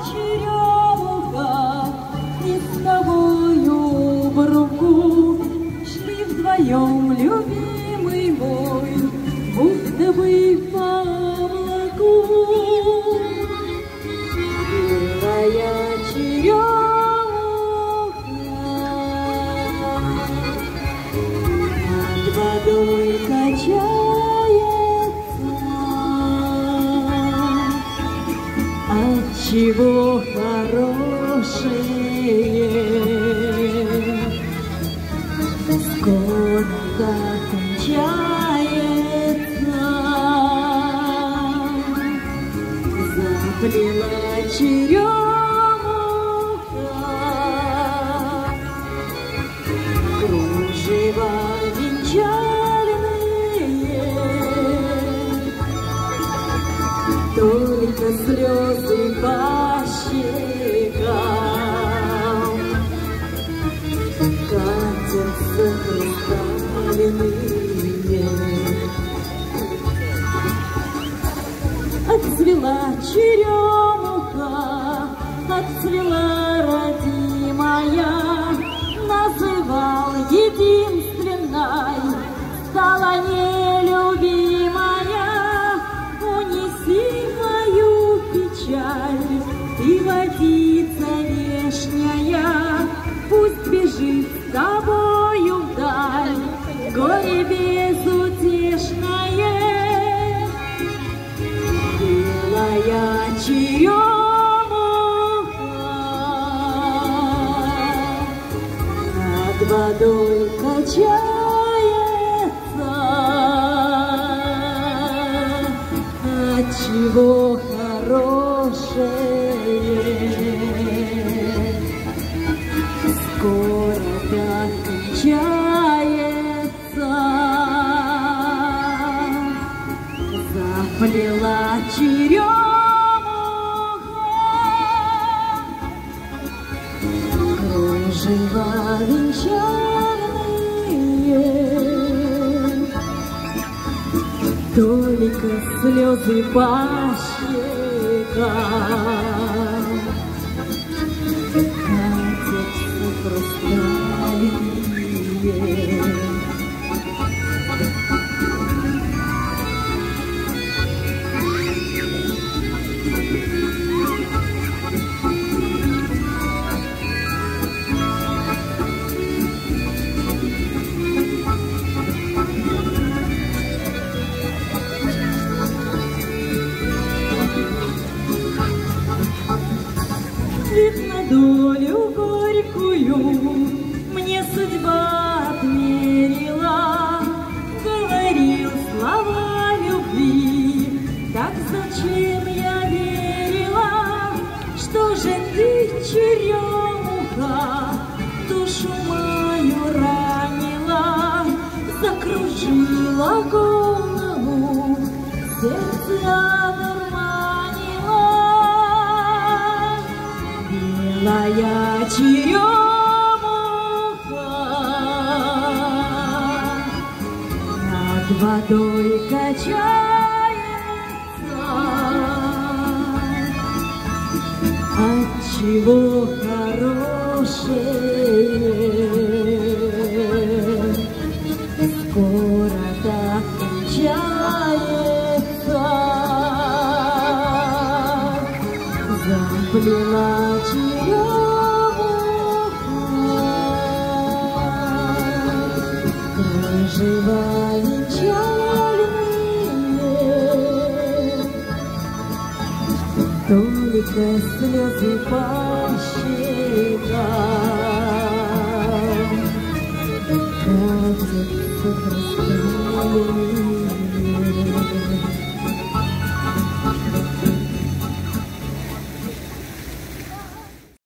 черемуха, и с тобою в руку шли вдвоем, любимый мой, будто бы по облаку. Белая черемуха над водой качается, отчего хорошее скоро кончается. Заплела черемуха кружева венчальные, только слезы по щекам катятся хрустальные. Отцвела черемуха, отцвела родимая, называл единственной, стала нелюбимая. Унеси мою печаль, и водица вешняя пусть бежит с тобою вдаль, горе безутешное. Белая черемуха над водой качается, отчего хорошее скоро кончается. Заплела черемуха кружева венчальные, только слезы по щекам катятся хрустальные. Ведь на долю горькую мне судьба отмерила, говорил слова любви, так зачем я верила? Что же ты, черемуха, душу мою ранила, закружила голову, сердце одурманила. Белая черемуха над водой качается, отчего хорошее скоро так кончается. Заплела черемуха кружева венчальные, только слезы по щекам катятся хрустальные.